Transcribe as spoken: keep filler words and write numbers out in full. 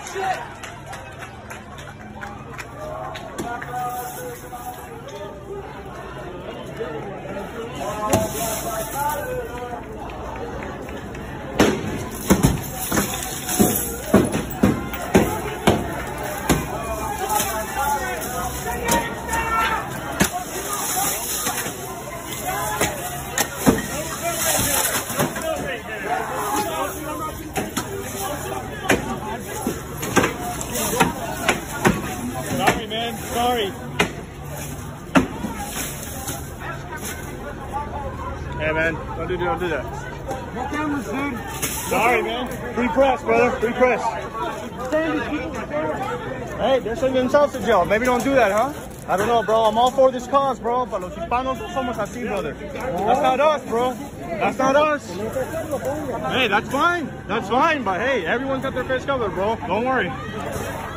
Sorry, man. Sorry. Hey, man. Don't do, don't do that. No cameras, dude. Sorry, man. Free press, brother. Free press. Hey, they're sending themselves to jail. Maybe don't do that, huh? I don't know, bro. I'm all for this cause, bro. But los hispanos somos así, brother. That's not us, bro. That's not us. Hey, that's fine. That's fine. But hey, everyone's got their face covered, bro. Don't worry.